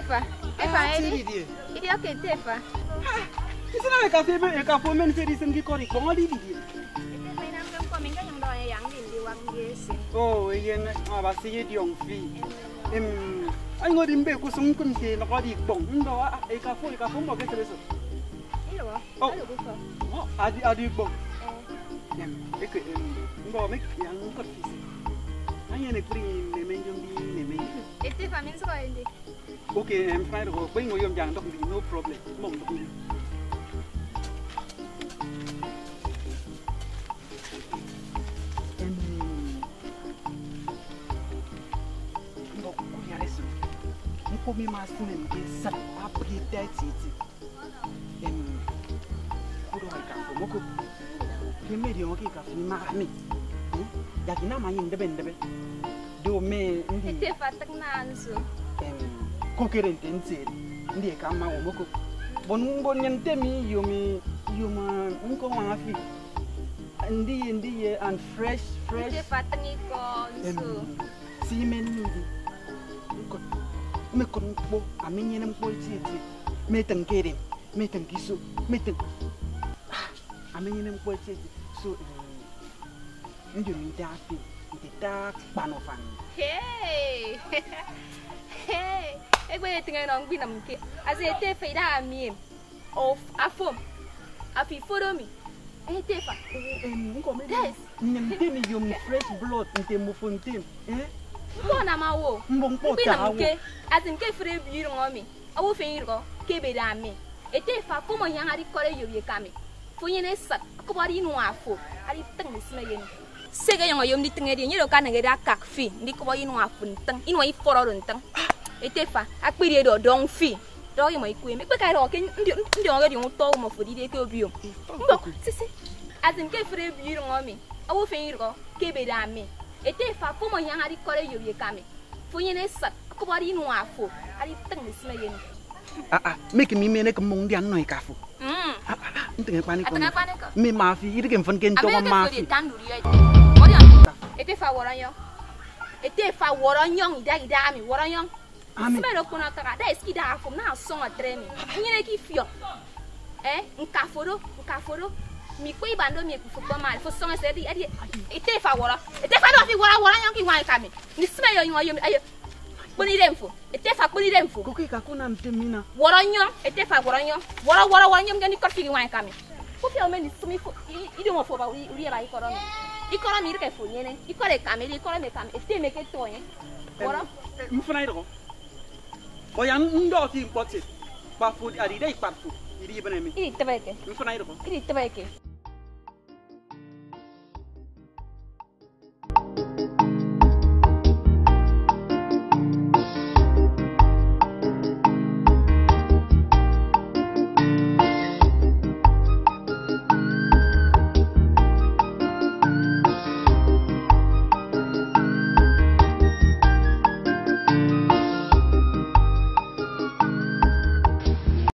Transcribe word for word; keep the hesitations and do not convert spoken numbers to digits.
Etefa. Efa edi. Idi oke Etefa. Isa na ka febe e ka fomen fe disen ki kori ko ngadi di. Etefa ina ngam ko minga yang doa yang din di wang gesi. Oh, yen Abasi ye diong fi. Em ai ngodi mbe ku sum kun ke no kodi bong ndo e ka fo e ka fo mo ke sebeso. Ilo. Oh. Alo ko. Oh, adi adi bong. Eh. Em e ke ndo me yang ko fi. Ai ne kuri ne men jom bi ne men. Etefa min so indi. Okay, em fine ko ko ngoyom jang dok bi no problem. Mom dok ni. Kami masih nanti serap kita cici. Em, kudo hai kafu, moko. Kami dia mungkin kafu ni mahami. Jadi nama yang deben deben. Do me ndi. Etefa teknan su. Em, kokeren tensi. Ndi kama moko. Bon bon yang temi yomi yoma unko mahafi. Ndi ndi ye and fresh fresh. Etefa tengiko su. Simen ndi. Me kon po aminye nam po titi me tangere me tangiso me tang aminye nam po titi so ndio mi dafi ndita panofan Hey. Hey. Egbe tinga no ngbi nam ke aze Etefa ida ami of afom afi follow me Etefa em ngo me nem temi yom fresh blood ntem fontem eh Ko na ma wo. Mbong po ta wo. Azin ke fere biiro ngomi. Awo fe yiro ke be da mi. Etefa ko mo yang ari kore yo ye kami. Fo yene sat ko bari nu afo. Ari teng ni sima yeni. Sege yang yom ni teng edi nyiro ka na ge da kak fi. Ndi ko bari nu afo nteng. Ino yi foro nteng. Etefa akpiri do don fi. Do yi mo iku mi pe ka ro ke ndi ndi ngo di to mo fo di de ke obi o. Mbo sisi. Azin ke fere biiro ngomi. Awo fe yiro ke be da mi. Etefa ko mo yang ari kore yo ye kami. Fo yene sat ko bari nu afo. Ari teng ni sima yeni. Ah ah, make me mene ke mong dian noi kafu. Mm. Ah ah, ntenge pani ko. Atanga pani ko. Me mafi, ide ke mfon ken to ma mafi. Etefa woranyo. Etefa woranyo ida ida ami woranyo. Ami. Smero kuna kaka da eski da afo na so atremi. Nyine ki fio. Eh, nkaforo, nkaforo. Mi ko ibando mi ku fo ma fo so se di adi. Etefa wora. Etefa do fi wora woranyo ki wan kami. Ni smero yo yo ayo. Boni demfo. Etefa boni demfo. Ko ke ka kuna mtemina. Woranyo, Etefa woranyo. Wora wora woranyo ngani ko fi wan kami. Ko fi o me ni sumi fo. Ide mo fo ba uri uri ba ikoro mi. Ikoro mi rike fo nyene. Ikore kami, ikoro me kami. Ete me ke to yen. Wora. Mfuna iro. O ya ndo ti importe. Ba fo ari dai parfu. Iri bene mi. Iri tebeke. Mfuna iro. Iri tebeke.